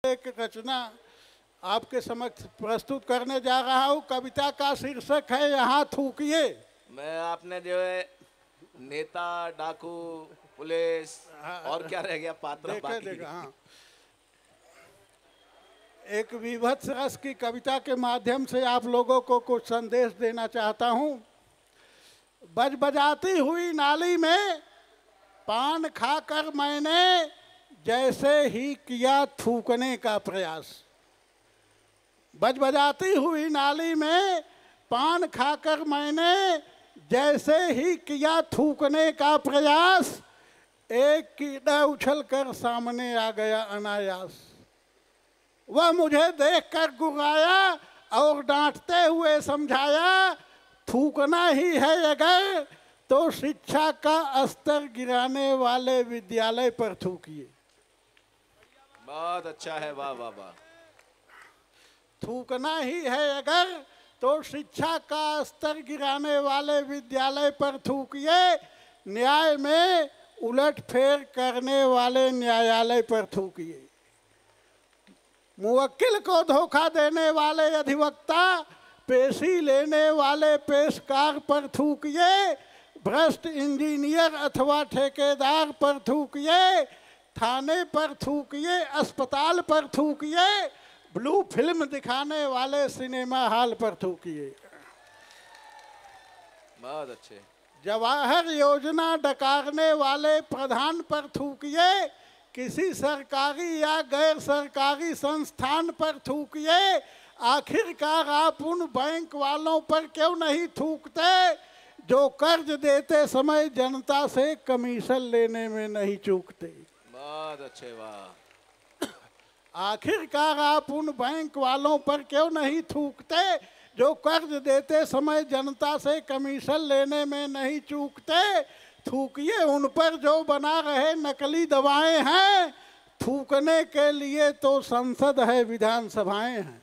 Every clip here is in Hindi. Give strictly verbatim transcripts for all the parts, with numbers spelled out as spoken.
एक रचना आपके समक्ष प्रस्तुत करने जा रहा हूँ। कविता का शीर्षक है यहाँ थूकिए। मैं आपने जो है नेता, डाकू, पुलिस और क्या रह गया पात्र देखे बाकी। देखे हाँ। एक विभत्स रस की कविता के माध्यम से आप लोगों को कुछ संदेश देना चाहता हूँ। बज बजाती हुई नाली में पान खाकर मैंने जैसे ही किया थूकने का प्रयास। बज बजाती हुई नाली में पान खाकर मैंने जैसे ही किया थूकने का प्रयास, एक कीड़ा उछलकर सामने आ गया अनायास। वह मुझे देखकर गुर्राया और डांटते हुए समझाया, थूकना ही है अगर तो शिक्षा का स्तर गिराने वाले विद्यालय पर थूकिए। बहुत अच्छा है, वाह वाह वाह। थूकना ही है अगर तो शिक्षा का स्तर गिराने वाले विद्यालय पर थूकिए। न्याय में उलटफेर करने वाले न्यायालय पर थूकिए। मुवक्किल को धोखा देने वाले अधिवक्ता, पेशी लेने वाले पेशकार पर थूकिए। भ्रष्ट इंजीनियर अथवा ठेकेदार पर थूकिए। थाने पर थूकिए, अस्पताल पर थूकिए, ब्लू फिल्म दिखाने वाले सिनेमा हॉल पर थूकिए। बहुत अच्छे। जवाहर योजना डकारने वाले प्रधान पर थूकिए। किसी सरकारी या गैर सरकारी संस्थान पर थूकिए। आखिरकार आप उन बैंक वालों पर क्यों नहीं थूकते जो कर्ज देते समय जनता से कमीशन लेने में नहीं चूकते। बहुत अच्छे, वाह। आखिरकार आप उन बैंक वालों पर क्यों नहीं थूकते जो कर्ज देते समय जनता से कमीशन लेने में नहीं चूकते। थूकिए उन पर जो बना रहे नकली दवाएं हैं। थूकने के लिए तो संसद है, विधानसभाएं हैं।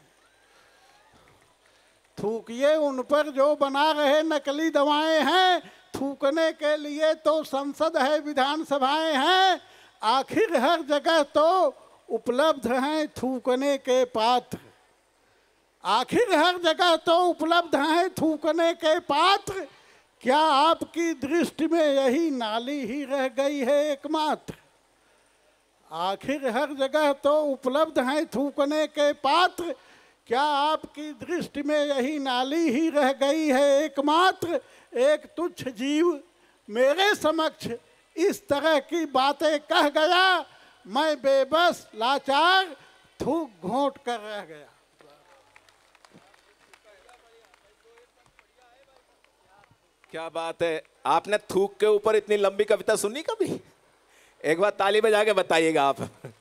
थूकिए उन पर जो बना रहे नकली दवाएं हैं। थूकने के लिए तो संसद है, विधानसभाएं हैं। आखिर हर जगह तो उपलब्ध हैं थूकने के पात्र। आखिर हर जगह तो उपलब्ध हैं थूकने के पात्र। क्या आपकी दृष्टि में यही नाली ही रह गई है एकमात्र। आखिर हर जगह तो उपलब्ध हैं थूकने के पात्र। क्या आपकी दृष्टि में यही नाली ही रह गई है एकमात्र। एक तुच्छ जीव मेरे समक्ष इस तरह की बातें कह गया। मैं बेबस लाचार थूक घोंट कर रह गया। क्या बात है। आपने थूक के ऊपर इतनी लंबी कविता सुनी कभी? एक बार ताली बजा के बताइएगा आप।